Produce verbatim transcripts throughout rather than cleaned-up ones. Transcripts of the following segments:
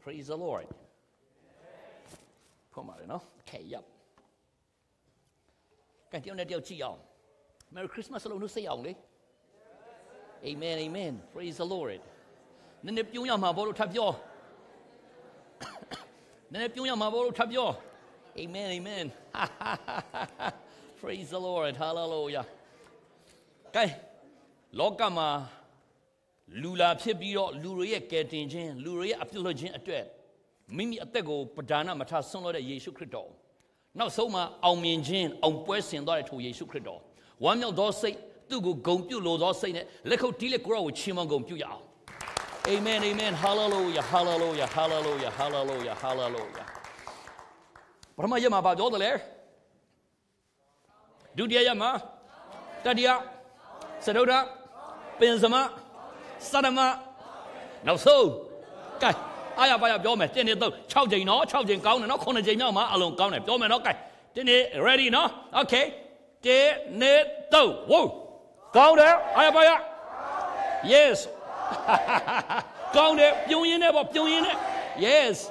Praise the Lord. Come on, no? Okay, yep. Can you tell me Merry Christmas alone who say only? Amen, amen. Praise the Lord. Then if you ma bolo tapio. Then if you ma bolo tapio. Amen, amen. Praise the Lord. Hallelujah. Okay. Lokama Lula Pibio, Luria getting gin, Luria apology at that. Mimi atego, Padana Mata Sono de Yesu Cristo. Now Soma, I'll mean gin, on person to Yesu Cristo. One of those say, to go go to Lord or say it, Leco Tilecro with Chima go to ya. Amen, amen. Hallelujah, hallelujah, hallelujah, hallelujah, hallelujah. What am I about all the lair? Do the Yama? Tadia? Sedoda? Benzema? Sadama? Now so, Kai, I have a doormat, then it though, Chow Jay no, Chow Jay Gown, and no corner Jay no, alone gown, and doorman, okay. Then it ready, no? Okay. Then it though, whoa. Go there, I have a yes. Go there, you in it, you in it. Yes.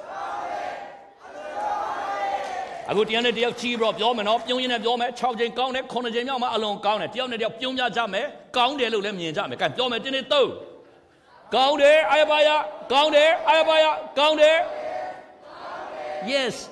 I go to the end of the cheap of your man off, you in a doormat, Chow Jay Gown, corner Jay no, alone gown, and the end of the Puma Jame, gown there, let me in Jame, can't doormat in it though. Go there, I buy a, go there, I buy a, go there. Yes.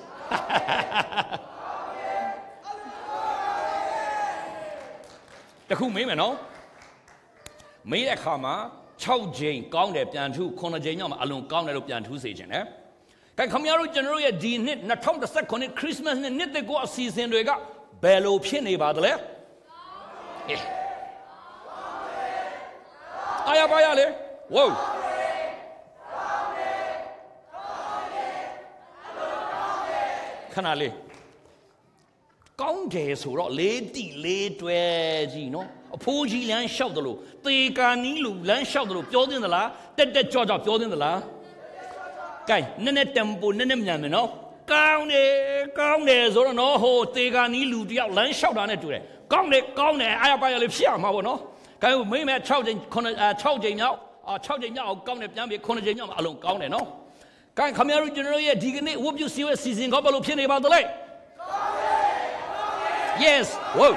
The who me, no? Me a comma, Chow Jane, go there, Piantu, Corner Jane, alone, go there, Piantu Sage, eh? Can come here generally a D knit, not come the second Christmas and knit the go season, we got bellow penny about the left. I buy a whoa. Canale. Countess who wrote lady, late wedgie, no? A poor G land shout the low. They can nilu, land shout the low, building the la, that that George of building the la. Guy, none temple, none yamino. County, county, or no, ho, they can nilu, the land shout on it to it. County, county, I buy a lip sham, no? Can we make a charging, charging now? Or charging now, county, yammy, corner alone, county, no? Can come here generally a dignity, whoop you see a season couple of penny about the lake? Yes, whoa.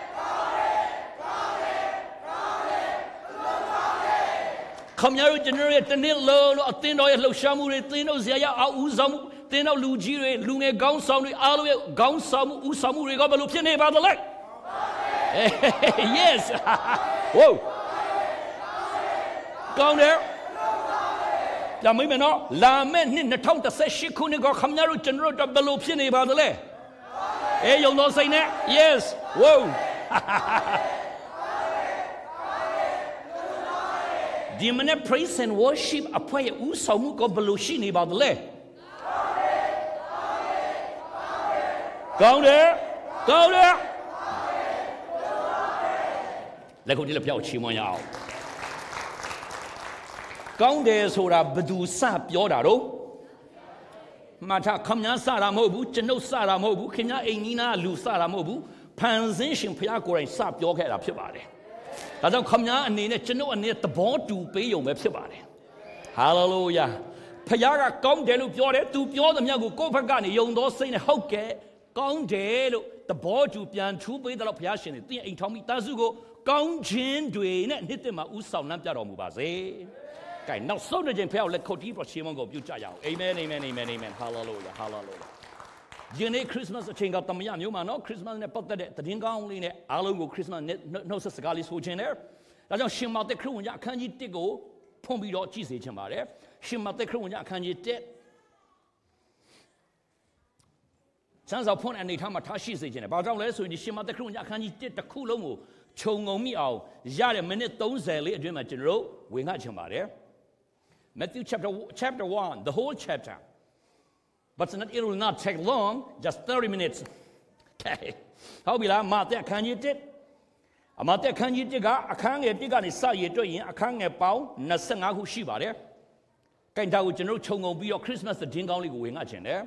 Come here generally at the nil low, a thin oil, low shamu, thin ozia, uzam, thin of Lugire, Lune, gown sound, always gown some, usamu, couple of penny about the lake. Yes, whoa. Go there. La me no, la men in the town that says she couldn't go come near and wrote a below penny about the lay. Eh, you'll not say that? Yes. Whoa. Demon praise and worship a prayer usamu go below shini about the lay. Go there. Go there. Let go to the Piao Chimoyao. Gong there so that Badu Sap Yodaro Mata Kamya Sara Mobu, Geno Sara Mobu, Kenya Enina, Lu Sara Mobu, Panzation Piaco and Sap Yoga up your body. That's how Kamya and Nina Geno and near the board to pay your web body. Hallelujah. Payaga Gong de Lupiore to Pio the Yago Copagani, young dos saying Hoke, Gong de the board to Pian two by the Lopiashin, the Tommy Tazugo, Gong Chin Dwayne and hit them out Usam Namjaro Mubaze. Okay, now so the Jempel let Coti for Chimongo Bujaya. Amen, amen, amen, amen. Hallelujah, hallelujah. Jene Christmas a ching of the Mian, you know, Christmas and put the Dinga only in Alongo Christmas, no Sagalis who general. I don't shim out the crew and can you take go, Pombi dot cheese, Chamare. Shim out the crew and can you take Sans upon any time at Tashi's agent. About all less, when you shim out the crew and can you take the Kulomo, Chongo Miao, Yara minute, those early, Jim General, we not Chamare. Matthew chapter, chapter one, the whole chapter. But it will not take long, just thirty minutes. Okay. How will I mark that? Can you did? A mother can you dig? I can't get dig on his side. I can't get bow, Nasanga who she there. Can tell General Chongo be your Christmas the Ding only going at there.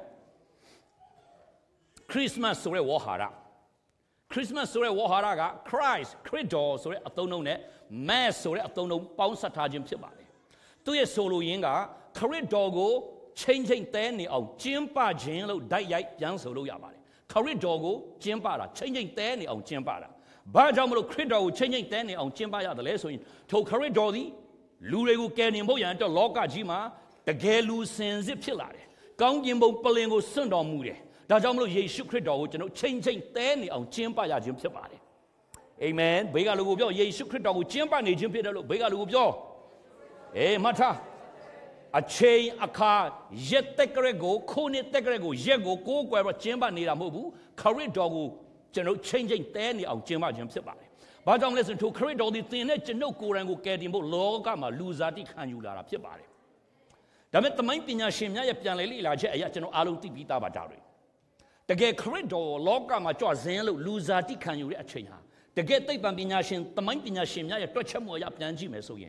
Christmas Sore Wahara. Christmas Sore Waharaga, Christ, Credo, Sore Atono, Mass Sore Atono, Bounce at Tajim Tibari. To a solo yinga, Corridogo, ချင်းချင်းတဲနေအောင်ကျင်းပခြင်းလို့ဓာတ်ရိုက်ပြန်ဆိုလို့ရပါတယ်ခရစ်တော်ကိုကျင်းပတာချင်းချင်းတဲနေအောင်ကျင်းပတာဘာကြောင့်မလို့ခရစ်တော်ကိုချင်းချင်းတဲနေအောင်ကျင်းပရတယ်လဲဆိုရင်ထိုခရစ်တော်သည်လူတွေကိုကယ်တင်ဖို့ရန်အတွက်လောကကြီးမှာတကယ်လူစင်စစ်ဖြစ်လာတယ်ကောင်းကင်ဘုံပလင်ကိုစွန့်တော်မူတယ်ဒါကြောင့်မလို့ယေရှုခရစ်တော်ကိုကျွန်တော်ချင်းချင်းတဲနေအောင်ကျင်းပရခြင်းဖြစ်ပါတယ်အာမင်ဘေးကလူကိုပြောယေရှုခရစ်တော်ကိုကျင်းပနေခြင်းဖြစ်တယ်လို့ဘေးကလူကိုပြောအေးမှတ်ထားအချိန်အခါရက်တက်ကရက်ကိုခိုးနေတက်ကရက်ကိုရက်ကိုကိုးကွယ်တော့ကျင်းပနေတာမဟုတ်ဘူးခရစ်တော်ကိုကျွန်တော်ချင်းချင်းတဲနေအောင်ကျင်းပခြင်းဖြစ်ပါတယ်ဘာကြောင့်လဲဆိုတော့ခရစ်တော်ဒီသင်နဲ့ကျွန်ုပ်ကိုယ်တိုင်ကိုကယ်တင်ဖို့လောကမှာလူစားတိခံယူလာတာဖြစ်ပါတယ်ဒါပေမဲ့သမိုင်းပညာရှင်များရဲ့ပြန်လည်လေ့လာချက်အရကျွန်တော်အားလုံးသိပြီးသားပါဒါတွေတကယ်ခရစ်တော်လောကမှာကြွဇင်းလို့လူစားတိခံယူတဲ့အချိန်ဟာတကယ်သိပ္ပံပညာရှင်သမိုင်းပညာရှင်များရဲ့တွက်ချက်မှုအရပြန်ကြည့်မယ်ဆိုရင်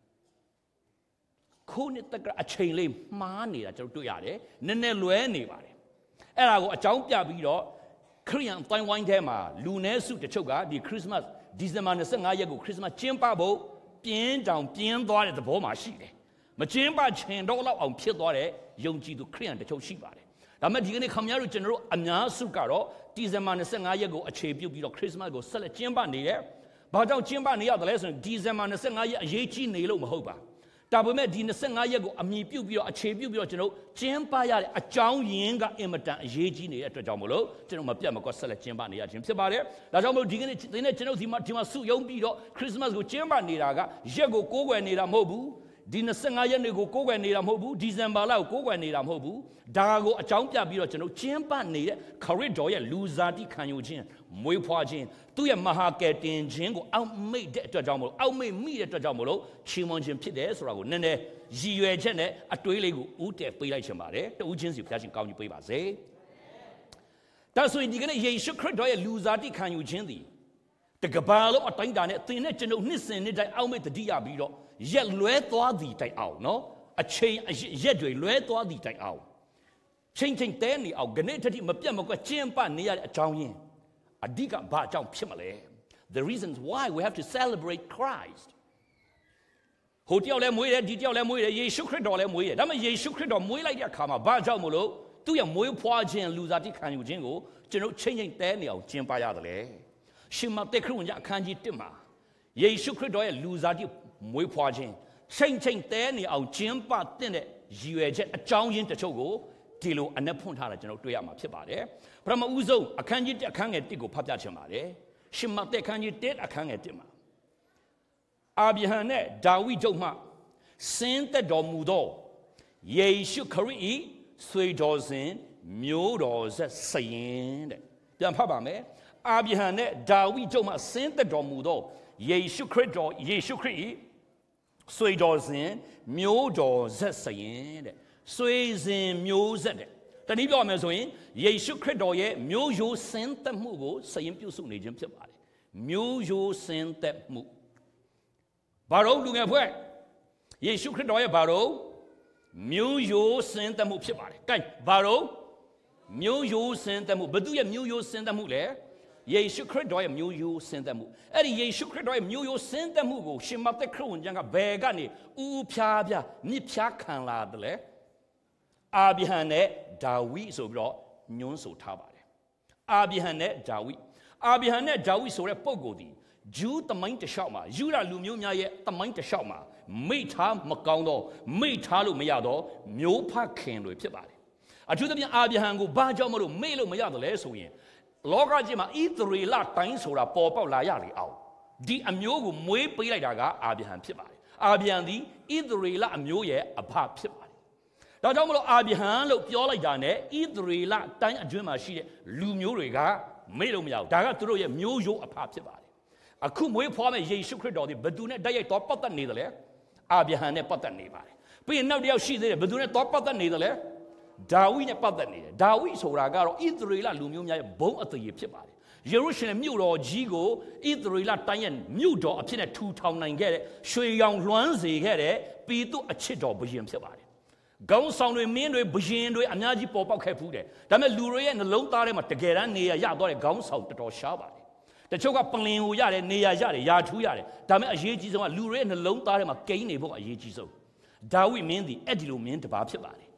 ခုနှစ်တကအချိန်လေးမှားနေတာကျွန်တော်တွေ့ရတယ်နည်းနည်းလွဲနေပါတယ်အဲ့ဒါကိုအကြောင်းပြပြီးတော့ခရိယန်အတိုင်းဝိုင်းထဲမှာလူနည်းစုတချို့ကဒီခရစ်စမတ်ဒီဇင်ဘာยี่สิบห้าရက်ကိုခရစ်စမတ်ကျင်းပဖို့ပြင်းတောင်ပြင်းသွားတဲ့သဘောမှာရှိတယ်မကျင်းပချင်တော့လောက်အောင်ဖြစ်သွားတဲ့ယုံကြည်သူခရိယန်တချို့ရှိပါတယ်ဒါပေမဲ့ဒီကနေ့ခင်ဗျားတို့ကျွန်တော်တို့အများစုကတော့ဒီဇင်ဘာยี่สิบห้าရက်ကိုအခြေပြုပြီးတော့ခရစ်စမတ်ကိုဆက်လက်ကျင်းပနေတယ်ဘာကြောင့်ကျင်းပနေရတယ်လဲဆိုရင်ဒီဇင်ဘာยี่สิบห้าရက်အရေးကြီးနေလို့မဟုတ်ပါဒါပေမဲ့ဒီยี่สิบห้าရက်ကိုအမိပြုတ်ပြီးတော့အခြေပြုတ်ပြီးတော့ကျွန်တော်ကျင်းပရတဲ့အကြောင်းရင်းကအင်မတန်အရေးကြီးနေတဲ့အတွက်ကြောင့်မလို့ကျွန်တော်မပြတ်မကွက်ဆက်လက်ကျင်းပနေရခြင်းဖြစ်ပါတယ်။ဒါကြောင့်မလို့ဒီကနေ့ဒီနေ့ကျွန်တော်ဒီမှာဒီမှာစုယုံပြီးတော့ခရစ်စမတ်ကိုကျင်းပနေတာကရက်ကိုကိုးကွယ်နေတာမဟုတ်ဘူး။ဒီยี่สิบห้าရက်နေ့ကိုကိုးကွယ်နေတာမဟုတ်ဘူး။ဒီဇင်ဘာလကိုကိုးကွယ်နေတာမဟုတ်ဘူး။ဒါကိုအကြောင်းပြပြီးတော့ကျွန်တော်ကျင်းပနေတဲ့ခရစ်တော်ရဲ့လူစားတိခံယူခြင်းမွေးဖွားခြင်းသူ့ရဲ့မဟာကယ်တင်ခြင်းကိုအောက်မေ့တဲ့အတွက်ကြောင့်မလို့အောက်မေ့မိတဲ့အတွက်ကြောင့်မလို့ချီးမွမ်းခြင်းဖြစ်တယ်ဆိုတာကိုနည်းနည်းရည်ရွယ်ချက်နဲ့အတွေးလေးကိုဦးတည်ပေးလိုက်ချင်ပါတယ်တဦးချင်းစီဘုရားရှင်ကောင်းကြီးပေးပါစေဒါဆိုရင်ဒီကနေ့ယေရှုခရစ်တော်ရဲ့လူစားတိခံယူခြင်းသည်တကဘာလုံးအတိုင်းတာနဲ့သင်နဲ့ကျွန်ုပ်နှစ်စဉ်နှစ်တိုင်းအောက်မေ့တတိယပြီးတော့ရက်လွဲသွားသည်တိုင်အောင်နော်အချိန်ရက်တွေလွဲသွားသည်တိုင်အောင်ချင်းချင်းတဲနေအောင်ဂနေ့တတိမပြတ်မကွက်ကျင်းပနေရတဲ့အကြောင်းရင်းအဓိကဘာအကြောင်းဖြစ်မလဲ the reasons why we have to celebrate Christ ဟိုတယောက်လည်းမွေးတယ်ဒီတယောက်လည်းမွေးတယ်ယေရှုခရစ်တော်လည်းမွေးတယ်ဒါပေမဲ့ယေရှုခရစ်တော်မွေးလိုက်တဲ့အခါမှာဘာကြောင့်မလို့သူ့ရဲ့မွေးဖွားခြင်းလူစားတိခံယူခြင်းကိုကျွန်တော်ချင်းချင်းတဲနေအောင်ကျင်းပရတယ်လေရှင်မသက်ခရစ်ဝင်အခန်းကြီးတစ်မှာယေရှုခရစ်တော်ရဲ့လူစားတိမွေးဖွားခြင်းချင်းချင်းတဲနေအောင်ကျင်းပတဲ့ရည်ရွယ်ချက်အကြောင်းရင်းတချို့ကိုဒီလိုအနက်ဖွင့်ထားတာကျွန်တော်တွေ့ရမှာဖြစ်ပါတယ်ပထမဦးဆုံးအခန်းကြီးတစ်အခန်းငယ်တစ်ကိုဖတ်ပြချင်ပါတယ်ရှင်မသက်အခန်းကြီးတစ်အခန်းငယ်တစ်မှာအာဗြဟံနဲ့ဒါဝိဒ်တို့မှဆင်းသက်တော်မူသောယေရှုခရစ်၏ဆွေတော်စဉ်မျိုးတော်ဆက်စရင်တဲ့ပြန်ဖတ်ပါမယ်အာဗြဟံနဲ့ဒါဝိဒ်တို့မှဆင်းသက်တော်မူသောယေရှုခရစ်တော်ယေရှုခရစ်၏ဆွေတော်စဉ်မျိုးတော်ဆက်စရင်တဲ့ဆွေစဉ်မျိုးဆက်တဲ့တနည်းပြောရမယ်ဆိုရင်ယေရှုခရစ်တော်ရဲ့မျိုးရိုးစင်သက်မှုကိုစရင်ပြုစုနေခြင်းဖြစ်ပါတယ်မျိုးရိုးစင်သက်မှုဘာလို့လူငယ်ဖွဲ့ယေရှုခရစ်တော်ရဲ့ဘာလို့မျိုးရိုးစင်သက်မှုဖြစ်ပါတယ်။ကဲဘာလို့မျိုးရိုးစင်သက်မှုဘသူရဲ့မျိုးရိုးစင်သက်မှုလဲယေရှုခရစ်တော်ရဲ့မျိုးရိုးစင်သက်မှုအဲ့ဒီယေရှုခရစ်တော်ရဲ့မျိုးရိုးစင်သက်မှုကိုရှင်မသက်ခရစ်ဝင်ကျမ်းကဘယ်ကနေဥဥဖြားဖြားမြစ်ဖြားခံလာတယ်လဲအာဗြဟံနဲ့ဒါဝိဆိုပြီးတော့ညွှန်းဆိုထားပါတယ်အာဗြဟံနဲ့ဒါဝိအာဗြဟံနဲ့ဒါဝိဆိုတဲ့ပုဂ္ဂိုလ်ဒီဂျူးသမိုင်းတစ်လျှောက်မှာယူဒလူမျိုးများရဲ့သမိုင်းတစ်လျှောက်မှာမိထားမကောင်းတော့မိထားလို့မရတော့မျိုးဖခင်တွေဖြစ်ပါတယ်အထူးသဖြင့်အာဗြဟံကိုဘာကြောင့်မလို့မေ့လို့မရတယ်လဲဆိုရင်လောကကြီးမှာဣသရေလတိုင်းဆိုတာပေါ်ပေါက်လာရလေအောင်ဒီအမျိုးကိုမွေးပေးလိုက်တာကအာဗြဟံဖြစ်ပါတယ်အာဗြဟံဒီဣသရေလအမျိုးရဲ့အဖဖြစ်ပါတယ်ဒါကြောင့်မလို့အာဗြဟံလို့ပြောလိုက်တာနဲ့ဣသရေလတိုင်းအတွင်းမှာရှိတဲ့လူမျိုးတွေကမေ့လို့မရဘူးဒါကသူတို့ရဲ့မျိုးရိုးအဖဖြစ်ပါတယ်အခုမွေးဖွားမဲ့ယေရှုခရစ်တော်ဒီဘယ်သူနဲ့တိုက်ရိုက်တော့ပတ်သက်နေတယ်လဲအာဗြဟံနဲ့ပတ်သက်နေပါတယ်ပြီးရင်နောက်တစ်ယောက်ရှိသေးတယ်ဘယ်သူနဲ့တော့ပတ်သက်နေတယ်လဲဒါဝိနဲ့ပတ်သက်နေတယ်ဒါဝိဆိုတာကတော့ဣသရေလလူမျိုးများရဲ့ဘုံအသရေဖြစ်ပါတယ်ယေရုရှလင်မြို့တော်ကြီးကိုဣသရေလတိုင်းရဲ့မြို့တော်အဖြစ်နဲ့ထူထောင်နိုင်ခဲ့တဲ့ရွှေရောင်လွှမ်းစေခဲ့တဲ့ပြည်သူအချစ်တော်ဘုရင်ဖြစ်ပါတယ်ခေါင်းဆောင်တွေမင်းတွေဘုရင်တွေအများကြီးပေါ်ပေါက်ခဲ့ဖူးတယ်ဒါပေမဲ့လူတွေရဲ့နှလုံးသားထဲမှာတကယ်တမ်းနေရရတော့တဲ့ခေါင်းဆောင်တော်တော်ရှားပါတယ်တချို့ကပလင်ကိုရတယ်နေရရတယ်ယာထူးရတယ်ဒါပေမဲ့အရေးကြီးဆုံးကလူတွေရဲ့နှလုံးသားထဲမှာကိန်းနေဖို့အရေးကြီးဆုံးဒါဝိမင်းသည်အဲ့ဒီလိုမင်းတစ်ပါးဖြစ်ပါတယ်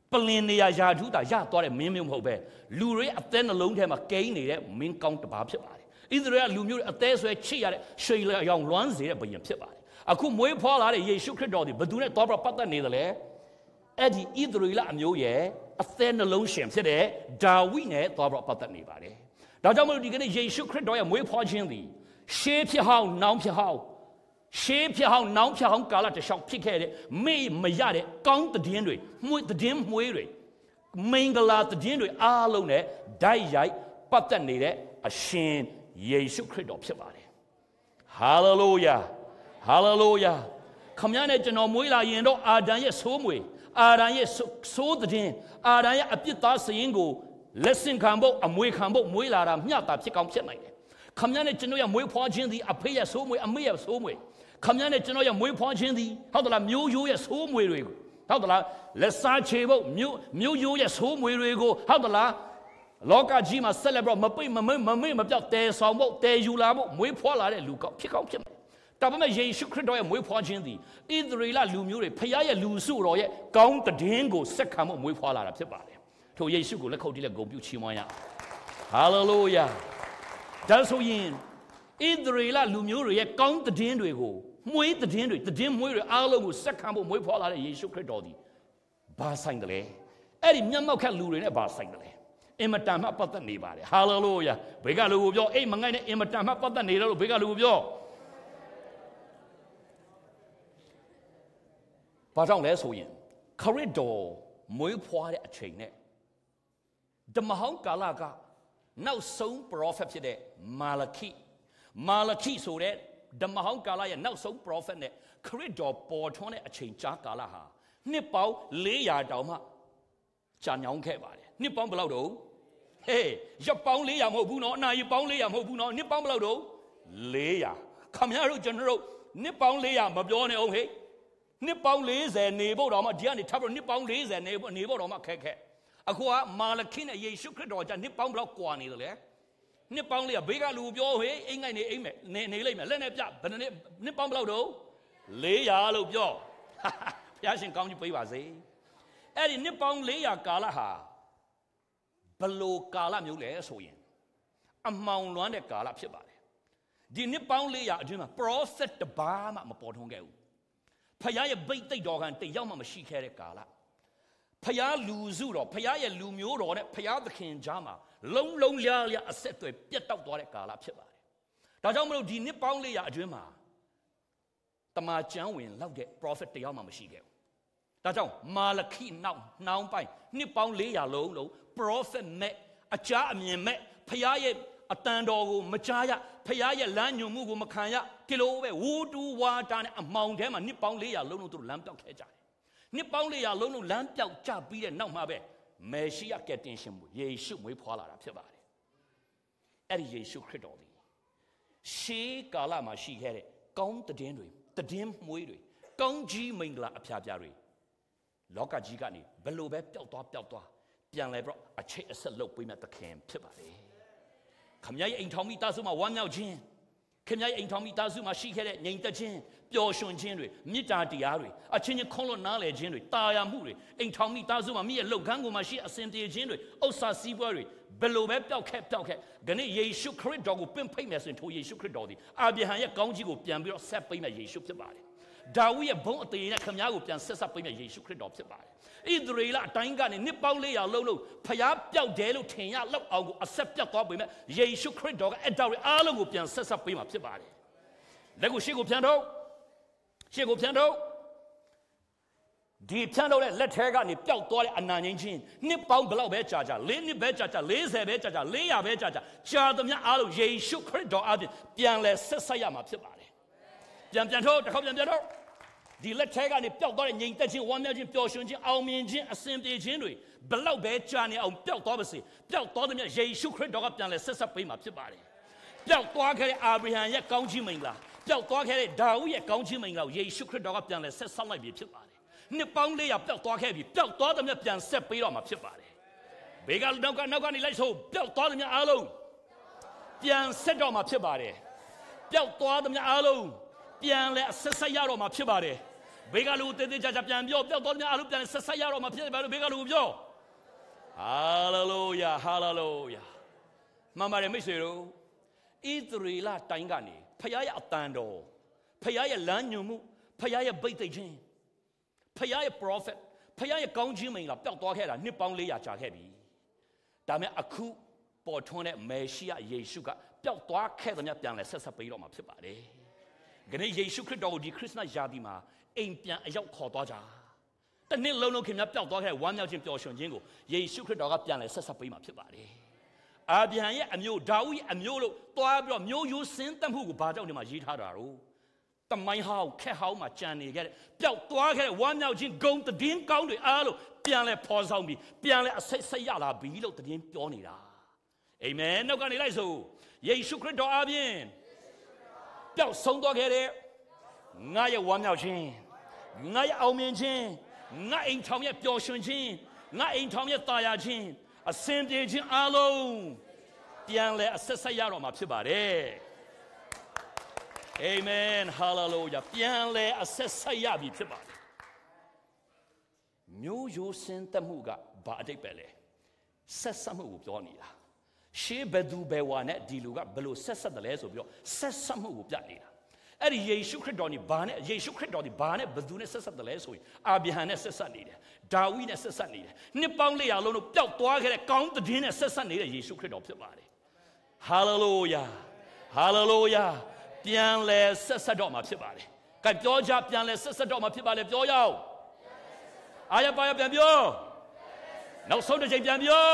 Palinia Yaduda, Yatore, Mimium Hobe, Lure at then alone him a gain, mean count the Babs. Either a lumu at this way, Chia, Shayla young ones there, but you pivot. A cum way Paul are a Yeshu Credodi, but do not talk about the needle. Eddie either la new ye, a then alone sham said, eh, Darwin, talk about the neighbor. Dajamo, you get a Yeshu Credoi and way watching thee. Shape your how, now your how. Shape your how, now your how, Gala to shout pick it, may Mayade, count the dinner, with the dim weary. Mingle out the dinner, alone, die, but the needle, a shame. Yeshu Credo Pivare. Hallelujah. Hallelujah. Command no Muila Yendo, Adaya Somwe, Adaya so the din, Adaya Apita Singo, Lesson Cambo, and Mui Cambo, Muila, Miata, Picam Chennai. Command to know your Mui Pogin, the Apaya Somwe, and Mia Somwe. Command to know your Mui Pogin, the how the Mu you as home we go. How the la, let's start chavo, Mu, Mu you as home we go. How the la. Loka Jima celebrate Mapi Mamma Mamma Te Samo Te Yulamo, Mui Pola, Luca, pick out him. Tabama Yeshu Credo and Mui Pogin the Idrila Lumuri, Paya Lusu Roye, count the Dingo, Secamo, Mui Pola, Tibale. To Yeshu Lakodilla go Buchimoya. Hallelujah. That's who in Idrila Lumuri, count the Dingo, Mui the Dingo, the Dim Muri, Alo, Secamo, Mui Pola, Yeshu Credodi. Basangale. Eddie Myanmar can lure in a basangale. Imatama pata nibare. Hallelujah. Bega lubyo. Eh, mangane imatama pata nira. Bega lubyo. Pasang le so yin. Corridor mui pwa de a chain ne. The mahang kalaga. Now so prophet de Malaki. Malaki so that the mahang kalaya now so prophet ne. Corridor portone a chain chakalaha. Nipao leya dama. Chanyong kebare. Nippon below do. Hey, Japon Leah Mobuno, now you pound Leah Mobuno, Nippon below do. Leah. Come here, General. Nippon Leah, Mabione, oh hey. Nippon lays and neighbor on my Gianni Tower, Nippon lays and neighbor neighbor on my cake. Aqua, Malakina, Yeshu Credo, Nippon block one either there. Nippon Leah, bigger Lubio, hey, England, Name, Lenep, but Nippon below do. Leah Lubio. Yashin County Pivase. Eddie Nippon Leah Galaha. Below Gala Mule Soyin. A Mount London Gala Pibare. The Nippon Leah, prophet the Bama Mapotongo. Paya bait the dog and the Yama she carry Gala. Paya Luzuro, Paya Lumuro, Paya the King Jama. Long, long Yalia, a set to a pit of Gala Pibare. Tajamo di Nippon Leah Juma. The Marchan love get prophet the Yama she gave. That's all. Malaki now, now by Nippon Leah low, low, prophet met, a charm met, Paya, a tandogo, Machaya, Paya, Lanyu Mugu Makaya, Kilowe, Wudu, Watan, a Mount Hema, Nippon Leah lono to Lampel Keja. Nippon Leah lono Lampel Chabi and now Mabe, Meshia getting him, Yeshu, we Pola Pibari. Eddie Yeshu Credoli. She Galama, she had it, gone the dinner, the dim Mui, gone G Mingla a Piabari. Loka Gigani, below bed, Delta, Delta, Pian Lebro, a chase a lope we met the camp, Tibari. Come ya in Tommy Tazuma, one now gin. Come ya in Tommy Tazuma, she had it, named the gin, Pioshun Genry, Mita Diari, a chin colonale genry, Taya Muri, in Tommy Tazuma, me a logango machi, a senti genry, Osa Seabury, below bed, Del Cap, Del Cap, Gane Yeshu Credog, Pim Payments into Yeshu Credodi. I behind a Gonjigo, Piambio, Sapima Yeshu Tibari. Dawi a bone the Kamyago and sets up in a Yeshu Credop. Idrila, Tangan, and Nipalia Lolo, Payap, Delo, Tanya, Low, a septa top women, Yeshu Credog, and Dawi Alagopian sets up in a Tibari. Lego Shigo Piano, Shigo Piano. The piano let her got the belt toilet and nine engine. Nippon below Bechaja, Lini Bechaja, Liza Bechaja, Leah Bechaja, Chardamia Alu, Yeshu Credog, Pianle Sesayama Tibari. Jam Janto, the Hobby Janto. The Letega and the Belt and Ying one million Pioshun, Almin, a same day January. Below bed, Johnny, on Belt Obviously. Belt Dodom, Yeshu Credog up and let's up him up to body. Belt Dog had Abraham, yet Gonji Mingla. Belt Dog had Dawi at Gonji Mingla, Yeshu Credog up and let's set sunlight be to body. Nippon lay up Belt Dog heavy, Belt Dodom up and set beat on my to body. Big out no got no got any lights home, Belt Dodom alone. Pian set on my to body. Belt Dodom alone. Pian let Sesayaro my pibare. ဘေကလူတေးသေးချာချာပြန်ပြောပျောက်သွားတဲ့အားလုံးပြန်ဆက်ဆက်ရတော့မှဖြစ်ပါလို့ဘေကလူပြော Hallelujah Hallelujah မှန်ပါတယ်မိတ်ဆွေတို့ဣသရေလတိုင်းကနေဖခင်ရဲ့အတန်တော်ဖခင်ရဲ့လမ်းညွှန်မှုဖခင်ရဲ့ဗိတ်သိက်ခြင်းဖခင်ရဲ့ prophet ဖခင်ရဲ့ကောင်းခြင်းမင်္ဂလာပျောက်သွားခဲ့တာနှစ်ပေါင်း၄ရာကြာခဲ့ပြီဒါပေမဲ့အခုပေါ်ထွန်းတဲ့မေရှိယယေရှုကပျောက်သွားခဲ့တဲ့မြတ်ပြန်လဲဆက်ဆက်ပေးတော့မှာဖြစ်ပါတယ်။ဒီနေ့ယေရှုခရစ်တော်ကိုဒီခရစ်စမတ်ရာသီမှာအိမ်ပြန်အရောက်ခေါ်သွားကြ။တနေ့လုံးလုံးခင်ဗျာပျောက်သွားခဲ့တဲ့ဝမ်းမြောက်ခြင်းပျော်ရွှင်ခြင်းကိုယေရှုခရစ်တော်ကပြန်လဲဆက်ဆက်ပေးမှာဖြစ်ပါတယ်။အာဗြဟံရဲ့အမျိုးဒါဝိဒ်အမျိုးလို့တွားပြီးတော့မျိုးရိုးစင်းတက်မှုကိုဘာကြောင့်ဒီမှာရေးထားတာတော့တမိုင်းဟောင်းခက်ဟောင်းမှာကြံနေခဲ့တဲ့ပျောက်သွားခဲ့တဲ့ဝမ်းမြောက်ခြင်းဂုဏ်တည်င်းကောင်းတွေအားလို့ပြန်လဲဖော်ဆောင်ပြီးပြန်လဲအစိတ်စိတ်ရလာပြီလို့တည်င်းပြောနေတာ။အာမင်။နောက်ကနေလိုက်စို့ယေရှုခရစ်တော်အားဖြင့်ပျောက်ဆုံးသွားခဲ့တဲ့ငါရဲ့ဝမ်းမြောက်ခြင်းငါရဲ့အောင်မြင်ခြင်းငါအိမ်ထောင်ရဲ့ပျော်ရွှင်ခြင်းငါအိမ်ထောင်ရဲ့တာယာခြင်းအစဉ်ပြေခြင်းအလုံးပြန်လဲအဆက်ဆက်ရတော့မှာဖြစ်ပါတယ်အာမင်ဟာလေလုယာပြန်လဲအဆက်ဆက်ရပြီဖြစ်ပါတယ်မျိုးရိုးစင်တက်မှုကဘာအတိတ်ပဲလဲဆက်ဆက်မှုကိုပြောနေတာရှေးဘယ်သူဘယ်ဝါနဲ့ဒီလူကဘယ်လိုဆက်ဆက်တယ်လဲဆိုပြီးတော့ဆက်ဆက်မှုကိုပြနေတာအဲ့ဒီယေရှုခရစ်တော်นี่ဘာနဲ့ယေရှုခရစ်တော်นี่ဘာနဲ့ဘယ်သူနဲ့ဆက်ဆက်တယ်လဲဆိုရင်အာဗြဟံနဲ့ဆက်ဆက်နေတယ်ဒါဝိဒ်နဲ့ဆက်ဆက်နေတယ်နှစ်ပေါင်း၄ရာလုံးလို့ပျောက်သွားခဲ့တဲ့ကောင်းသတင်းနဲ့ဆက်ဆက်နေတဲ့ယေရှုခရစ်တော်ဖြစ်ပါတယ်ဟာလေလုယာဟာလေလုယာပြန်လဲဆက်ဆက်တော့မှာဖြစ်ပါတယ်ကဲပြောကြပြန်လဲဆက်ဆက်တော့မှာဖြစ်ပါလေပြောရအောင်အာရပါရပြန်ပြောနောက်ဆုံးတစ်ချိန်ပြန်ပြော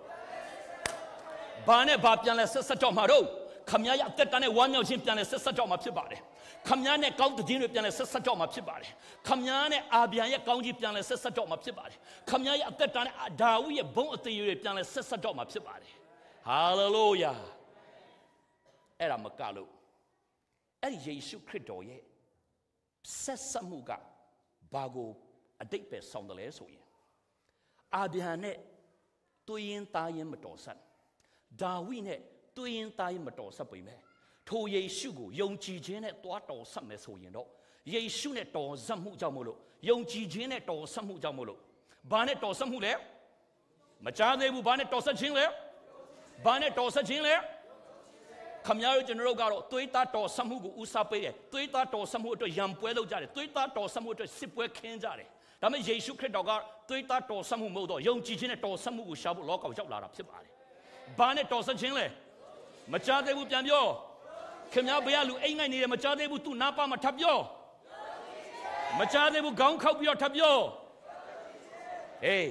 ဘာနဲ့ဘာပြန်လဲဆက်ဆက်တော့မှာတော့ခမရရဲ့အသက်တာနဲ့ဝမ်းမြောက်ခြင်းပြန်လဲဆက်ဆက်တော့မှာဖြစ်ပါတယ်ခမရနဲ့ကောင်းတဲ့ခြင်းတွေပြန်လဲဆက်ဆက်တော့မှာဖြစ်ပါတယ်ခမရနဲ့အာဗြဟံရဲ့ကောင်းကြီးပြန်လဲဆက်ဆက်တော့မှာဖြစ်ပါတယ်ခမရရဲ့အသက်တာနဲ့ဒါဝိဒ်ရဲ့ဘုန်းအသေးတွေပြန်လဲဆက်ဆက်တော့မှာဖြစ်ပါတယ်ဟာလေလုယာအဲ့ဒါမကလို့အဲ့ဒီယေရှုခရစ်တော်ရဲ့ဆက်ဆက်မှုကဘာကိုအတိတ်ပဲဆောင်တယ်လဲဆိုရင်အာဗြဟံနဲ့တွေ့ရင်သားရင်မတော်ဆက်ဒါဝိဒ်နဲ့တွေ့ရင်သားရင်မတော်ဆက်ပေမဲ့ထိုယေရှုကိုယုံကြည်ခြင်းနဲ့တွားတော်ဆက်မယ်ဆိုရင်တော့ယေရှုနဲ့တော်ဆက်မှုကြောင့်မို့လို့ယုံကြည်ခြင်းနဲ့တော်ဆက်မှုကြောင့်မို့လို့ဘာနဲ့တော်ဆက်မှုလဲမကြားသေးဘူးဘာနဲ့တော်ဆက်ခြင်းလဲဘာနဲ့တော်ဆက်ခြင်းလဲခမရတို့ကျွန်တော်တို့ကတော့သွေးသားတော်ဆက်မှုကိုဦးစားပေးတယ်သွေးသားတော်ဆက်မှုအတွက်ရံပွဲလုပ်ကြတယ်သွေးသားတော်ဆက်မှုအတွက်စစ်ပွဲခင်းကြတယ်ဒါပေမဲ့ယေရှုခရစ်တော်ကသွေးသားတော်ဆက်မှုမဟုတ်တော့ယုံကြည်ခြင်းနဲ့တော်ဆက်မှုကိုရှာဖို့လောကကိုရောက်လာတာဖြစ်ပါတယ်ဘာနဲ့တော်ဆက်ခြင်းလဲမကြားသေးဘူးပြန်ပြောခင်ဗျားဘယ်လူအိမ်ငိုက်နေတယ်မကြားသေးဘူးသူနားပါမထပ်ပြောမကြားသေးဘူးခေါင်းခောက်ပြီးတော့ထပ်ပြောဟေး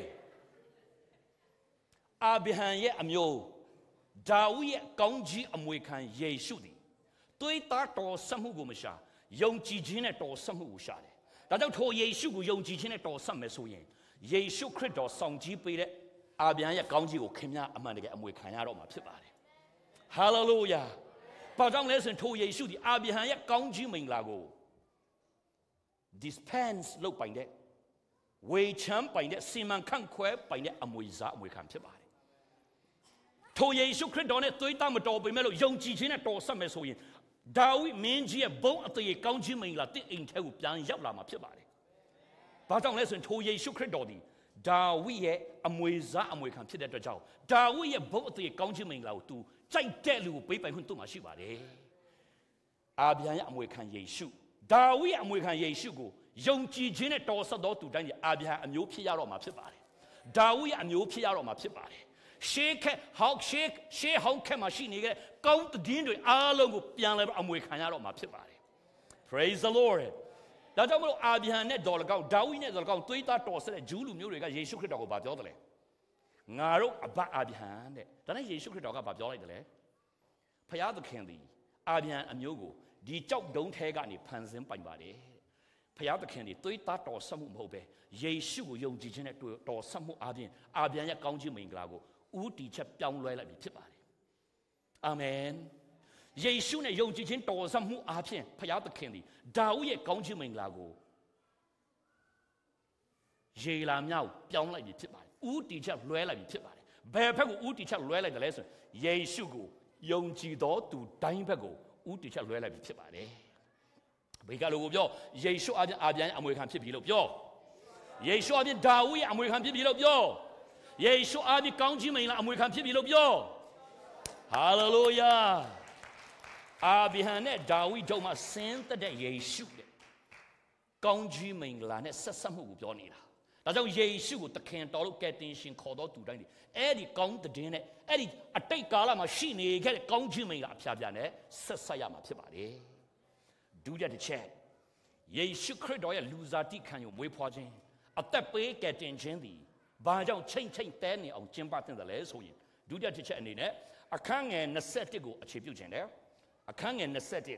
အာဗြဟံရဲ့အမျိုးဒါဝိဒ်ရဲ့ကောင်းကြီးအမွေခံယေရှုသည်သွေးသားတော်ဆက်မှုကိုမရှာယုံကြည်ခြင်းနဲ့တော်ဆက်မှုကိုရှာတယ်ဒါကြောင့်ထိုယေရှုကိုယုံကြည်ခြင်းနဲ့တော်ဆက်မယ်ဆိုရင်ယေရှုခရစ်တော်ဆောင်ကြီးပေးတဲ့အာဗြဟံရဲ့ကောင်းကြီးကိုခင်ဗျားအမှန်တကယ်အမွေခံရတော့မှာဖြစ်ပါတယ်ဟာလေလုယာဘာကြောင့်လဲဆိုရင်ထိုယေရှုဒီအာဗြဟံရဲ့ကောင်းကြီးမင်္ဂလာကို dispense လုပ်ပိုင်တဲ့ဝေချမ်းပိုင်တဲ့စီမံခန့်ခွဲပိုင်တဲ့အမွေစားအမွေခံဖြစ်ပါတယ်ထိုယေရှုခရစ်တော်နဲ့သွေးသားမတော်ပေမဲ့လို့ယုံကြည်ခြင်းနဲ့တော်ဆက်မယ်ဆိုရင်ဒါဝိဒ်မင်းကြီးရဲ့ဘုန်းအသေးကောင်းခြင်းမင်္ဂလာတင့်အိမ်ထဲကိုပြန်ရောက်လာမှာဖြစ်ပါတယ်ဘာကြောင့်လဲဆိုရင်ထိုယေရှုခရစ်တော်ဒီဒါဝိဒ်ရဲ့အမွေစားအမွေခံဖြစ်တဲ့အတွက်ကြောင့်ဒါဝိဒ်ရဲ့ဘုန်းအသေးကောင်းခြင်းမင်္ဂလာကိုသူကြိုက်တဲ့လူကိုပေးပိုင်ခွင့်သူ့မှာရှိပါတယ်အာဗြဟံရဲ့အမွေခံယေရှုဒါဝိဒ်ရဲ့အမွေခံယေရှုကိုယုံကြည်ခြင်းနဲ့တော်ဆက်သောသူတိုင်းအာဗြဟံအမျိုးဖြစ်ရတော့မှာဖြစ်ပါတယ်ဒါဝိဒ်ရဲ့အမျိုးဖြစ်ရတော့မှာဖြစ်ပါတယ်ရှေးခက်ဟောက်ရှေးရှေးဟောက်ခက်မှာရှိနေတဲ့ကောင်းတည်င်းတွေအားလုံးကိုပြန်လဲအမွေခံရတော့မှာဖြစ်ပါတယ် Praise the Lord ဒါကြောင့်မလို့အာဗြဟံနဲ့ဒေါ်လကောက်ဒါဝိဒ်နဲ့ဒေါ်လကောက်သွေးသားတော်ဆက်တဲ့ဂျူးလူမျိုးတွေကယေရှုခရစ်တော်ကိုဗာပြောတယ်လေငါတို့အဘအာဗြဟံတဲ့ဒါနဲ့ယေရှုခရစ်တော်ကဗာပြောလိုက်တယ်လေဖခင်သခင်သည်အာဗြဟံအမျိုးကိုဒီကြောက်တုံးထဲကနေဖန်ဆင်းပိုင်ပါတယ်ဖခင်သခင်သည်သွေးသားတော်ဆက်မှုမဟုတ်ပဲယေရှုကိုယုံကြည်ခြင်းနဲ့တော်ဆက်မှုအပြင်အာဗြဟံရဲ့ကောင်းခြင်းမင်္ဂလာကိုဦးတည်ချက်ပြောင်းလဲလိုက်ပြီဖြစ်ပါတယ်အာမင်ယေရှုနဲ့ယုံကြည်ခြင်းတော်ဆက်မှုအပြင်ဖခင်သခင်သည်ဒါဝိဒ်ရဲ့ကောင်းခြင်းမင်္ဂလာကိုယေလာမြောက်ပြောင်းလိုက်ပြီဖြစ်ပါတယ်ဦးတည်ချက်လွဲလိုက်ပြီဖြစ်ပါတယ်ဘယ်ဘက်ကိုဦးတည်ချက်လွဲလိုက်တယ်လဲဆိုရင်ယေရှုကိုယုံကြည်တော်သူတိုင်းဘက်ကိုဦးတည်ချက်လွဲလိုက်ပြီဖြစ်ပါတယ်ဘေကလူကိုပြောယေရှုအပြင်အပြန်အမွေခံဖြစ်ပြီလို့ပြောယေရှုအပြင်ဒါဝိအမွေခံဖြစ်ပြီလို့ပြောယေရှုအပြင်ကောင်းကြီးမိန်လာအမွေခံဖြစ်ပြီလို့ပြောဟာလေလုယာအာဗြဟံနဲ့ဒါဝိတို့မှဆင်းသက်တဲ့ယေရှုတဲ့ကောင်းကြီးမိန်လာနဲ့ဆက်ဆက်မှုကိုပြောနေတာဒါကြောင့်ယေရှုကိုတခင်တော်လို့ကယ်တင်ရှင်ခေါ်တော်သူတိုင်းဒီအဲ့ဒီကောင်းတဲ့နဲ့အဲ့ဒီအတိတ်ကာလမှာရှိနေခဲ့တဲ့ကောင်းကြီးမိန်လာအဖျားပြနဲ့ဆက်ဆက်ရမှာဖြစ်ပါတယ်ဒုတိယတစ်ချက်ယေရှုခရစ်တော်ရဲ့လူစားတိခံယူမွေးဖွားခြင်းအသက်ပေးကယ်တင်ခြင်းသည်ဘာကြောင့်ချိန်ချိန်တဲနေအောင်ကျင်းပသင့်တယ်လဲဆိုရင်ဒုတိယတစ်ချက်အနေနဲ့အခန်းငယ်၂၁ကိုအခြေပြုခြင်းတယ်အခန်းငယ်၂၁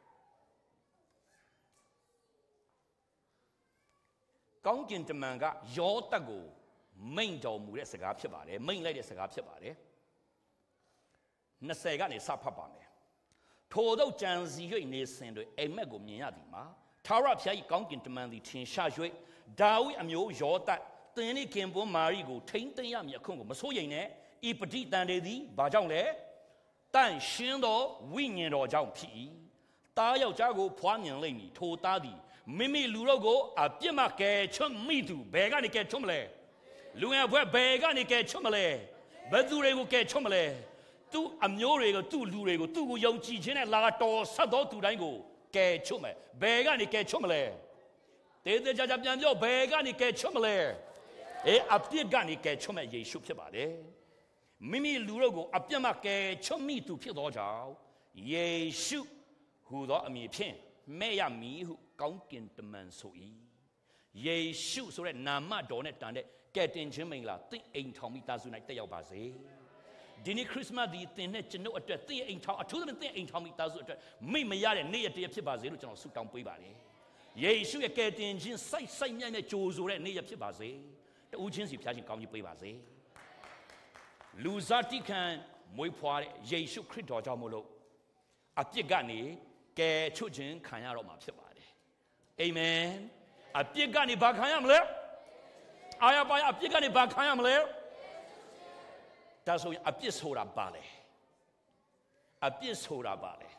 ကောင်းကင်တမန်ကယောသတ်ကိုမိန့်တော်မူတဲ့စကားဖြစ်ပါတယ်မိန့်လိုက်တဲ့စကားဖြစ်ပါတယ်၂၀ကနေစဖတ်ပါမယ်ထို့သောကြံစီ၍နေစဉ်တွင်အိမ်မက်ကိုမြင်ရသည်မှာထာဝရဘုရား၏ကောင်းကင်တမန်သည်ထင်ရှား၍ဒါဝိအမျိုးယောသတ်သင်၏ခင်ပွန်းမာရိကိုထိမ့်သိမ်းရမည်အခွင့်ကိုမစိုးရိမ်နဲ့ဤပဋိသန္ဓေသည်ဘာကြောင့်လဲတန့်ရှင်းသောဝိညာဉ်တော်ကြောင့်ဖြစ်၏သားယောက်ျားကိုဖွားမြင်လိမ့်မည်ထိုသားသည်မိမိလူတို့ကိုအပြစ်မှကယ်ချွတ်မိသူဘယ်ကနေကယ်ချွတ်မလဲလူငယ်ဘွဲဘယ်ကနေကယ်ချွတ်မလဲဘယ်သူတွေကိုကယ်ချွတ်မလဲသူ့အမျိုးတွေကိုသူ့လူတွေကိုသူ့ကိုယုံကြည်ခြင်းနဲ့လာတော်ဆက်သောသူတိုင်းကိုကယ်ချွတ်မယ်ဘယ်ကနေကယ်ချွတ်မလဲတေးသေးချာချာပြန်ပြောဘယ်ကနေကယ်ချွတ်မလဲအေးအပြစ်ကနေကယ်ချွတ်မဲ့ယေရှုဖြစ်ပါတယ်မိမိလူတို့ကိုအပြစ်မှကယ်ချွတ်မိသူဖြစ်သောကြောင့်ယေရှုဟူသောအမည်ဖြင့်မဲ့ရမည်ဟုကောင်းကင်တမန်ဆို၏ယေရှုဆိုတဲ့နာမတော်နဲ့တန်တဲ့ကယ်တင်ခြင်းမင်္ဂလာသင်အိမ်ထောင်မိသားစု၌တက်ရောက်ပါစေဒီနေ့ခရစ်စမတ်ဒီသင်နဲ့ကျွန်ုပ်အတွက်သင်အိမ်ထောင်အထူးသဖြင့်သင်အိမ်ထောင်မိသားစုအတွက်မိမရတဲ့နေ့ရက်တည်းဖြစ်ပါစေလို့ကျွန်တော်ဆုတောင်းပေးပါတယ်ယေရှုရဲ့ကယ်တင်ခြင်းစိုက်စိုက်မြတ်နဲ့ကြိုဆိုတဲ့နေ့ရက်ဖြစ်ပါစေတဦးချင်းစီဖျားခြင်းကောင်းကြီးပေးပါစေလူစားတိခံမွေးဖွားတဲ့ယေရှုခရစ်တော်ကြောင့်မို့လို့အပြစ်ကနေကယ်ချွတ်ခြင်းခံရတော့မှာဖြစ်ပါတယ်အာမင်အပြစ်ကနေဘာခံရမလဲအာရပါအပြစ်ကနေဘာခံရမလဲဒါဆိုရင်အပြစ်ဆိုတာပါလေအပြစ်ဆိုတာပါလေ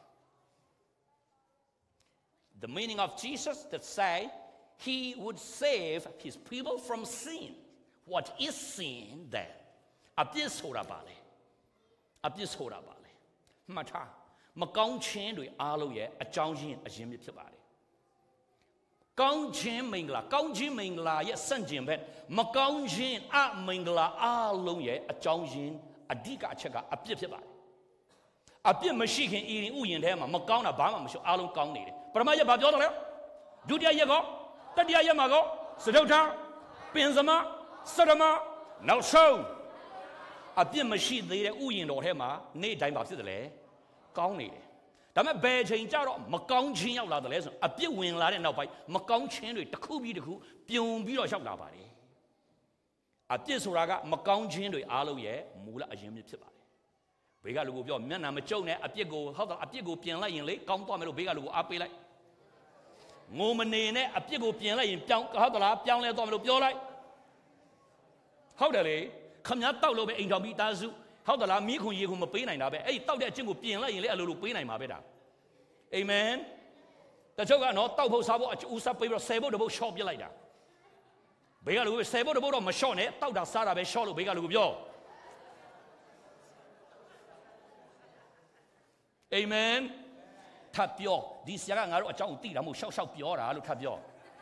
The meaning of Jesus that say he would save his people from sin what is sin then အပြစ်ဆိုတာပါလေအပြစ်ဆိုတာပါလေမှတ်ထားမကောင်းခြင်းတွေအားလုံးရဲ့အကြောင်းရင်းအရင်ဖြစ်ပါတယ်ကောင်းခြင်းမင်္ဂလာကောင်းခြင်းမင်္ဂလာရဲ့ဆန့်ကျင်ဘက်မကောင်းခြင်းအမင်္ဂလာအားလုံးရဲ့အကြောင်းရင်းအဓိကအချက်ကအပြစ်ဖြစ်ပါတယ်အပြစ်မရှိခင်ဤရင်ဥယျာဉ်ထဲမှာမကောင်းတာဘာမှမရှိအားလုံးကောင်းနေတယ်ပထမရက်ဘာပြောတော့လဲဒုတိယရက်ကတတိယရက်မှာကစတုထပင်စမစရမနောက်ဆုံးအပြစ်မရှိသေးတဲ့ဥယျာဉ်တော်ထဲမှာနေ့တိုင်းဘာဖြစ်တယ်လဲကောင်းနေတယ်ဒါပေမဲ့ဘယ်ချိန်ကျတော့မကောင်းခြင်းရောက်လာတယ်လဲဆိုအပြစ်ဝင်လာတဲ့နောက်ပိုင်းမကောင်းခြင်းတွေတစ်ခုပြီးတစ်ခုပြုံပြီးတော့ရောက်လာပါတယ်အပြစ်ဆိုတာကမကောင်းခြင်းတွေအားလုံးရဲ့မူလအရင်းမြစ်ဖြစ်ပါတယ်ဘေးကလူကိုပြောမျက်နှာမကျုံနဲ့အပြစ်ကိုဟုတ်တယ်အပြစ်ကိုပြင်လိုက်ရင်လေကောင်းသွားမယ်လို့ဘေးကလူကိုအားပေးလိုက်ငိုမနေနဲ့အပြစ်ကိုပြင်လိုက်ရင်ပြောင်းဟုတ်သလားပြောင်းလဲသွားမယ်လို့ပြောလိုက်ဟုတ်တယ်လေခမည်းတောက်လို့ပဲအိမ်တော်ပြီးသားစုဟုတ်တယ်လားမိခွန်ရေခွန်မပေးနိုင်တာပဲအဲ့ဒီတောက်တဲ့အချင်းကိုပြင်လိုက်ရင်လေအလိုလိုပေးနိုင်မှာပဲဒါအာမင်တချို့ကနော်တောက်ဖို့စားဖို့အူစားပေးပြီးတော့ဆယ်ဖို့တပုတ်ရှော့ပြလိုက်တာဘေးကလူကဆယ်ဖို့တပုတ်တော့မရှော့နဲ့တောက်တာစားတာပဲရှော့လို့ဘေးကလူကပြောအာမင်ထပ်ပြောဒီဆရာကငါတို့အကြောင်းကိုသိတာမဟုတ်ရှောက်ရှောက်ပြောတာလို့ထပ်ပြော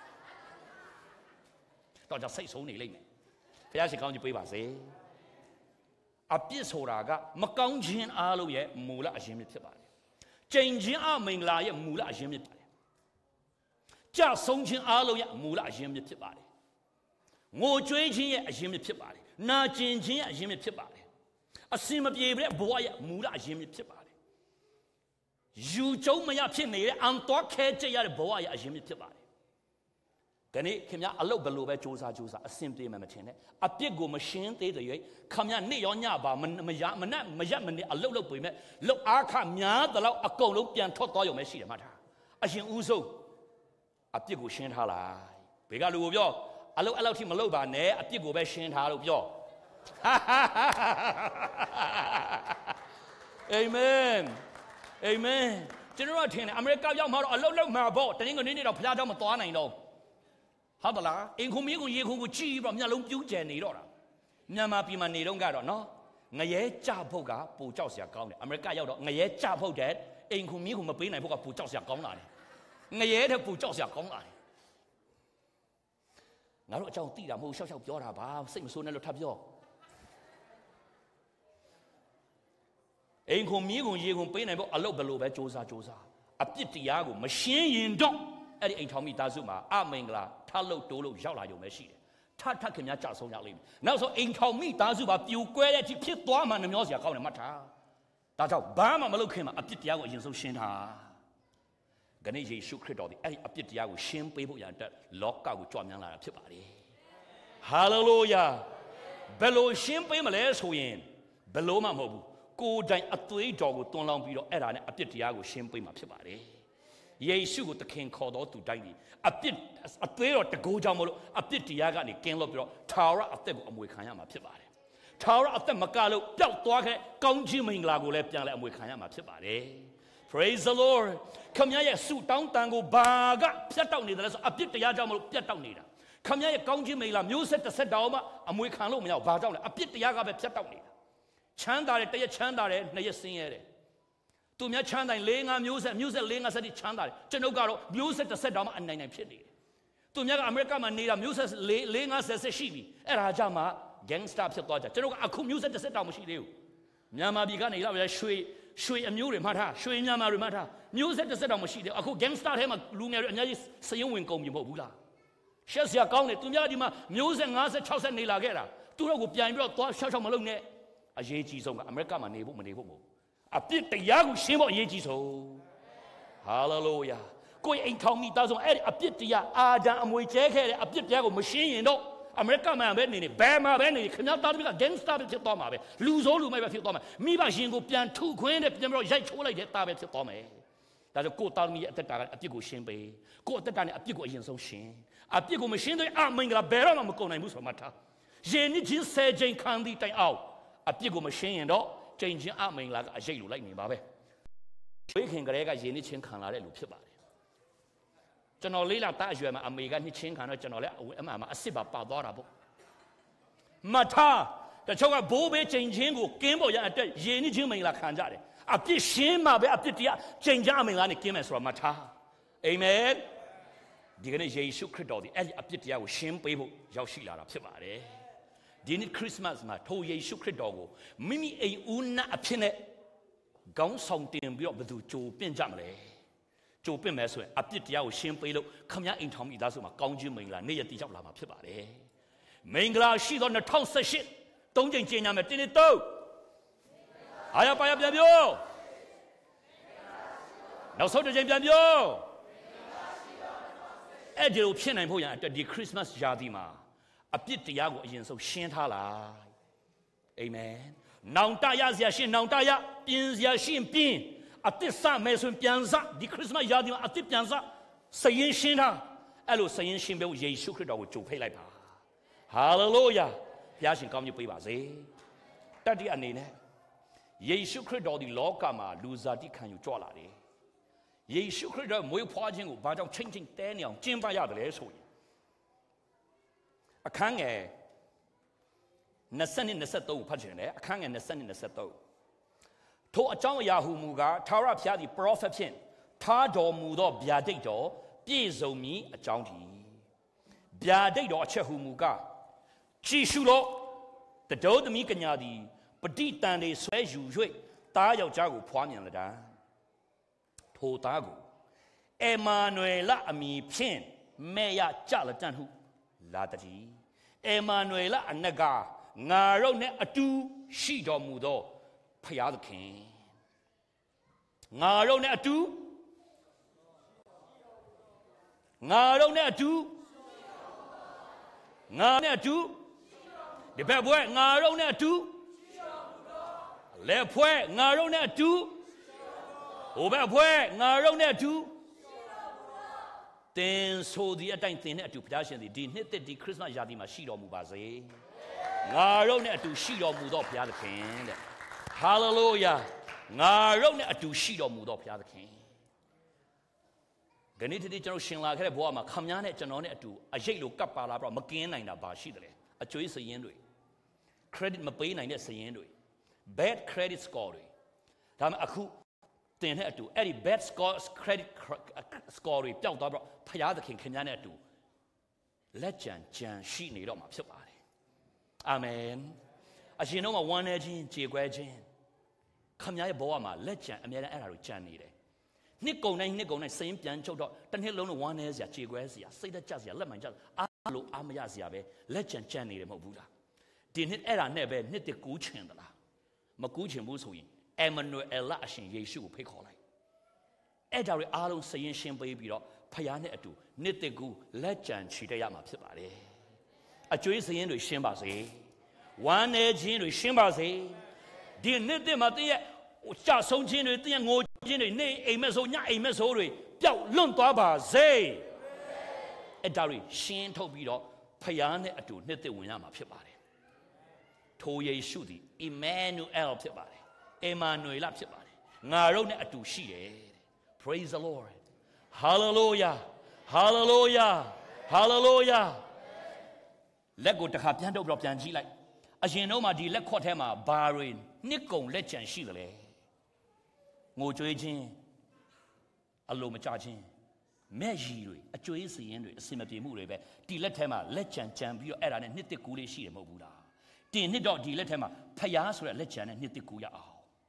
တော့จะစိတ်ဆုံးနေလိမ့်မယ်ဘုရားရှိခိုးကြီးပေးပါစေအပြစ်ဆိုတာကမကောင်းခြင်းအားလုံးရဲ့မူလအရင်းမြစ်ဖြစ်ပါတယ်ကျင့်ခြင်းအမင်္ဂလာရဲ့မူလအရင်းမြစ်ဖြစ်ပါတယ်ကြဆုံးခြင်းအားလုံးရဲ့မူလအရင်းမြစ်ဖြစ်ပါတယ်ငိုကြွေးခြင်းရဲ့အရင်းမြစ်ဖြစ်ပါတယ်နာကျင်ခြင်းရဲ့အရင်းမြစ်ဖြစ်ပါတယ်အစင်မပြေတဲ့ဘဝရဲ့မူလအရင်းမြစ်ဖြစ်ပါတယ်ယူကျုံမရဖြစ်နေတဲ့အန်တော်ခဲကျရတဲ့ဘဝရဲ့အရင်းမြစ်ဖြစ်ပါတယ်ဒီနေ့ခင်ဗျာအလုတ်ဘလို့ပဲစူးစမ်းစူးစမ်းအစင်ပြေမှမထင်နဲ့အပြစ်ကိုမရှင်းသေးတဲ့ရွေးခင်ဗျာနေ့ရောညပါမရမနဲ့မရမနဲ့အလုတ်လုတ်ပေမဲ့လုတ်အားခများတဲ့လောက်အကုန်လုံးပြန်ထွက်သွားရုံပဲရှိတယ်မှတ်ထားအရင်ဦးဆုံးအပြစ်ကိုရှင်းထားလိုက်ဘေကလူကိုပြောအလုတ်အဲ့လောက်ထိမလုတ်ပါနဲ့အပြစ်ကိုပဲရှင်းထားလို့ပြောအာမင်အာမင် General Tin, America young model, a low low marble, the English need of Plata Matana, you know. How the la, in whom you will cheat from Yalum Jenny Dora. Nyama Pima Nidon Gado, no? Naye Chapoga, Puchosia County, America Yodo, Naye Chapo dead, in whom you will be a book of Puchosia County. Naye Puchosia County. Now, John Tida, who shall your about, sing sooner tap your. In whom you will be able a low below by Josa Josa. A pitiago, machine in dog, at the Tommy Dazuma, Amengla, Talo Dolo, Jala, your machine. Tata can ya just on your limb. Now, so in Tommy Dazuba, you quality pit woman and Yosia call him Mata. That's how Bama Malukima, a pitiago in so shinha. Ganeji should credit a pitiago, shame people that lock out with Jomian Tipari. Hallelujah. Below shame Pamela's who in. Below my mobile. Go down a three dog with Don Long Beetle and a pitiago, shame Pamapibari. Yea, shoot the king called out to Dandy. A pit, a player at the go down, a pitiaga and a king lobby, Tower of the Amwikayama Pibari. Tower of the Macalo, Belt Dogger, Gonji Minglago left young Amwikayama Pibari. Praise the Lord. Come here, suit down tango, baga, Piatown needles, a pitiaga, Piatown needle. Come here, Gonji Mila, music the set down, and we can't look me out, Badon, a pitiaga, Piatown needle. Chandare, they chandare, nay sing it. To me, chanda laying on music, music laying as a chandare. Genogaro, music the set down and nine penny. To me, America man need a music laying us as a shibi. Erajama, gangsta Psikoja. Genoga, a music the set down she do. Yama began a shui, shui and mure mata, shui yama remata. Music the set down she do. A cool gangsta him a lunar and yaris, saying wing comb you bobula. She's your county to Yadima, music as a chouse and nilagera. To go behind your thought, shut on Malone. A yeji song, America man neighbor, neighbor. A bit the Yagu Shimo Yejiso. Hallelujah. Go in Tommy doesn't add a bit the Ada and we check a bit the machine, you know. America man, Benny, Bama, Benny, cannot be against Tabit Toma. Lose all my Toma. Me by Jingo Pian, two queen, if never Jachola get Tabit Toma. That's a good tell me at the time, a pigo shimbe. Go at the time, a pigo in so shame. A pigo machine, I'm making a bear on Macona Musamata. Jenny just said Jane Candy time out. A pigo machine and all. Changing arm like a jail like me, Babe. We can get a Jenny Chin Canada Lupibari. General Lila Tajua, American Chin Canada, General Asiba Padorabo. Mata, the Choga Bobe changing Kimbo at Jenny Jimmy like Kanjari. A piece shima, a pitia, change arming like Kimes from Mata. Amen. Digany Jesu Credodi, a pitia with shame people, Yoshila Pibari. Didn't Christmas ma told Yesu Credogo. Mimi a una a pine. Gong song team be up to Joe Benjamle. Joe Bemeso, a pitia with shame pelo, come ya in Tommy Dazuma, Gonji Mingla, near the Lama Pibare. Mingla, she's on the tongue say shit. Don't change Jam at it though. I have I have you. Now so the James Yo. Edil Pin and Poya at the Christmas Jadima. A bit the Yago in so shintala. Amen. Now Taya Shin, now Taya, Pins Yashin Pin. At this time, Mason Pianza, the Christmas Yadim at the Pianza, saying Shinta. Hello, saying Shimbo, Ye Shukra with Joe Pelapa. Hallelujah. Yashin come you pay Baze. Daddy Anine. Ye Shukra the Lokama, Luzati can you draw lady. Ye Shukra, Moy Pajing, but I'm changing Daniel, Jim Bayad. A kange Nasan in the Seto Pagine, a kang and Nasan in the Seto. To a John Yahoo Muga, Tara Piadi Prophet Pin, Tado Mudo Biadedo, Bizo me a Jounty. Biadedo Chehu Muga. Chishulo, the Dod Mikanyadi, but deep than they swear you, Tayo Jago Pwanian Lada. Totago. Emanuela Ami Pin, Maya Jalatan. Latati, Emanuela and Naga, Narone Atu, Shido Mudo, Payad King. Narone Atu, Narone Atu, Narone Atu, the Pebwe, Narone Atu, Lepwe, Narone Atu, Obepwe, Narone Atu. Then so the attain thing to production the didn't the Christmas Yadima Shido Mubaze. Narone to Shido Mudo Piadakin. Hallelujah. Narone to Shido Mudo Piadakin. ကနေ့တည်းကျွန်တော်ရှင်လာခဲ့တဲ့ဘဝမှာခမည်းနဲ့ကျွန်တော်နဲ့အတူအရေးလိုကပ်ပါလာပြီးတော့မကင်းနိုင်တာပါရှိတယ်အကျွေးစရင်တွေ credit မပေးနိုင်တဲ့စရင်တွေ bad credit score တွေဒါမှအခုတင်တဲ့အတူအဲ့ဒီ bad score credit score တွေပျောက်သွားပြီးတော့ဖယားသခင်ခင်ဗျားနဲ့အတူလက်ကြံကြံရှိနေတော့မှာဖြစ်ပါတယ်အာမင်အရှင်တို့မှာဝမ်းနေခြင်းကြေကွဲခြင်းခမည်းရဲ့ဘဝမှာလက်ကြံအများနဲ့အဲ့ဒါတွေကြံနေတယ်နှစ်ကုန်တိုင်းနှစ်ကုန်တိုင်းစိတ်ပြန်ချုပ်တော့တစ်နှစ်လုံးလုံးဝမ်းနေစရာကြေကွဲစရာစိတ်သက်ကြစရာလက်မှန်ကြအားလို့အားမရစရာပဲလက်ကြံကြံနေတယ်မဟုတ်ဘူးလားဒီနှစ်အဲ့ဒါနဲ့ပဲနှစ်တကူးချင်သလားမကူးချင်ဘူးဆိုရင်အမနွေအလအရှင်ယေရှုကိုဖိတ်ခေါ်လိုက်အဲ့ဒါတွေအားလုံးစရင်ရှင်းပေးပြီးတော့ဖယားနဲ့အတူနှစ်တကူလက်ကြံချီတက်ရမှာဖြစ်ပါတယ်အကျွေးစရင်တွေရှင်းပါစေဝမ်းနေခြင်းတွေရှင်းပါစေဒီနှစ်တမှာတည့်ရဲ့ကြာဆုံးခြင်းတွေတည့်ရဲ့ငိုခြင်းတွေနေအိမ်မက်ဆိုညအိမ်မက်ဆိုတွေပျောက်လွတ်သွားပါစေအဲ့ဒါတွေရှင်းထုတ်ပြီးတော့ဖယားနဲ့အတူနှစ်တဝင်ရမှာဖြစ်ပါတယ်ထိုယေရှုသည် Emmanuel ဖြစ်ပါတယ် Emmanuel ဖြစ်ပါတယ်ငါတို့နဲ့အတူရှိတယ် Praise the Lord Hallelujah Hallelujah Hallelujah လက်ကိုတစ်ခါပြန်တော့ပြန်ကြည့်လိုက်အရင်တော့မှဒီလက်ခွက်ထဲမှာဘာတွေနှစ်ကုံလက်ကြံရှိတယ်လေငိုကြွေးခြင်းအလိုမကျခြင်းမဲ့ရီတွေအကျွေးစီရင်တွေအစင်မပြေမှုတွေပဲဒီလက်ထဲမှာလက်ကြံကြံပြီးတော့အဲ့ဒါနဲ့နှစ်တစ်ကူးလေးရှိတယ်မဟုတ်ဘူးလားတင်နှစ်တော့ဒီလက်ထဲမှာဖယားဆိုတဲ့လက်ကြံနဲ့နှစ်တစ်ကူးရအောင်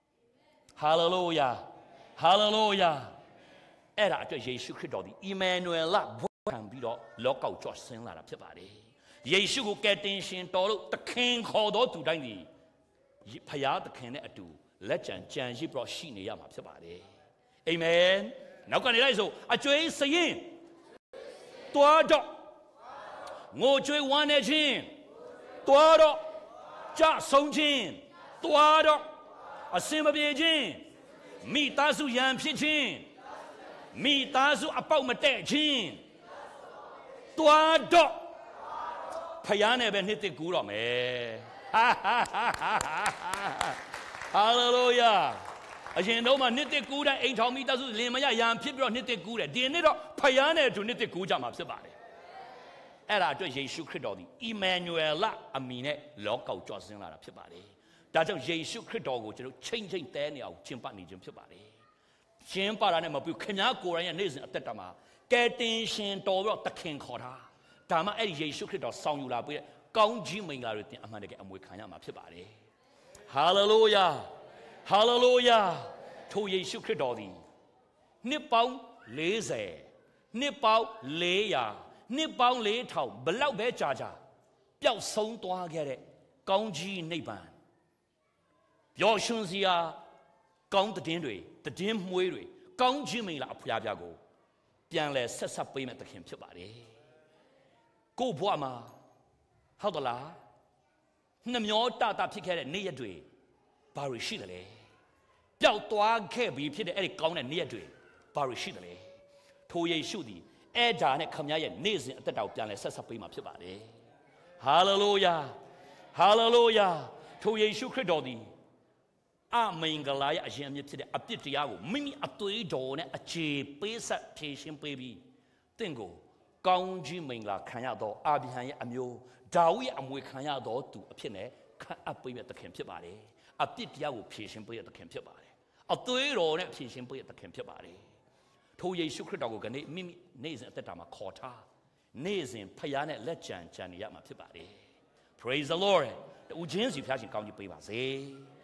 Hallelujah Hallelujah အဲ့ဒါအတွက်ယေရှုခရစ်တော်ဒီ Emmanuel လဘွဲခံပြီးတော့လောကောက်ကျော်ဆင်းလာတာဖြစ်ပါတယ်ယေရှုကိုကယ်တင်ရှင်တော်လို့သခင်ခေါ်တော်သူတိုင်းဒီဖယားသခင်နဲ့အတူလက်ကြံကြံရစ်ပြီးတော့ရှိနေရမှာဖြစ်ပါတယ်အာမင်နောက်ကနေလိုက်ဆိုအကျွေးစရင်တွားတော့ငိုကြွေးဝမ်းနေခြင်းတွားတော့ကြဆုံးခြင်းတွားတော့အစင်မပြေခြင်းမိသားစုရန်ဖြစ်ခြင်းမိသားစုအပေါက်မတည့်ခြင်းတွားတော့ဖယားနဲ့ပဲနှစ်သက်ကူးတော့မယ်ဟာဟာဟာဟာလေလုယာအရင်တော့မှနှစ်သက်ကူးတဲ့အိမ်ထောင်မိသားစုလင်မယားရန်ဖြစ်ပြီးတော့နှစ်သက်ကူးတယ်ဒီနေ့တော့ဖယားနဲ့အတူနှစ်သက်ကူးကြမှာဖြစ်ပါတယ်အဲ့ဒါအတွက်ယေရှုခရစ်တော်သည် Emmanuel လအမည်နဲ့လောကောက်ကြွဆင်းလာတာဖြစ်ပါတယ်ဒါကြောင့်ယေရှုခရစ်တော်ကိုကျွန်တော်ချိန်ချိန်တဲနေအောင်ကျင့်ပတ်နေခြင်းဖြစ်ပါတယ်ကျင့်ပါတာနဲ့မပြုခင်ဗျားကိုယ်တိုင်ရဲ့နေ့စဉ်အသက်တာမှာကယ်တင်ရှင်တော်ပြီးတော့သခင်ခေါ်တာဒါမှအဲ့ဒီယေရှုခရစ်တော်ဆောင်ယူလာပြီးကောင်းကြီးမင်္ဂလာတွေတင်အမှန်တကယ်အမွေခံရမှာဖြစ်ပါတယ်ဟာလေလုယာဟာလေလုယာထိုယေရှုခရစ်တော်သည်နှစ်ပေါင်းလေးဆယ်နှစ်ပေါင်းလေးရာနှစ်ပေါင်းလေးထောင်ဘလောက်ပဲကြာကြာပျောက်ဆုံးသွားခဲ့တဲ့ကောင်းကြီးနိဗ္ဗာန်ပျော်ရွှင်စရာကောင်းတဲ့တွေတည်င်းမွေးတွေကောင်းကြီးမင်္ဂလာအဖျားပြားကိုပြန်လဲဆက်ဆက်ပေးမဲ့သခင်ဖြစ်ပါတယ်ကို့ဘဝမှာဟုတ်သလားနှမျောတတာဖြစ်ခဲ့တဲ့နေ့ရက်တွေဘာတွေရှိတယ်လဲပျောက်သွားခဲ့ပြီဖြစ်တဲ့အဲ့ဒီကောင်းတဲ့နေ့ရက်တွေဘာတွေရှိတယ်လဲထိုယေရှုသည်အဲ့ဒါနဲ့ခမည်းရဲ့နေ့စဉ်အသက်တာကိုပြန်လဲဆက်ဆက်ပေးမှာဖြစ်ပါတယ်ဟာလေလုယာဟာလေလုယာထိုယေရှုခရစ်တော်သည်အမင်္ဂလာရဲ့အရင်အမြစ်ဖြစ်တဲ့အပြစ်တရားကိုမိမိအသွေးတော်နဲ့အခြေပေးဆက်ဖြေရှင်းပေးပြီးတင့်ကိုကောင်းကြီးမင်္ဂလာခံရသောအာဗြဟံရဲ့အမျိုးဒါဝိဒ်ရဲ့အမွေခံရသောသူအဖြစ်နဲ့ခံအပ်ပေးတဲ့သခင်ဖြစ်ပါတယ်အပြစ်တရားကိုဖြေရှင်းပေးတဲ့သခင်ဖြစ်ပါတယ်အသွေးတော်နဲ့ဖြေရှင်းပေးတဲ့သခင်ဖြစ်ပါတယ်ထိုယေရှုခရစ်တော်ကိုကနေမိမိနေ့စဉ်အသက်တာမှာခေါ်ထားနေ့စဉ်ဖယားနဲ့လက်ကြံကြံနေရမှာဖြစ်ပါတယ် Praise the Lord တူချင်းစီဖျားရှင်ကောင်းကြီးပေးပါစေ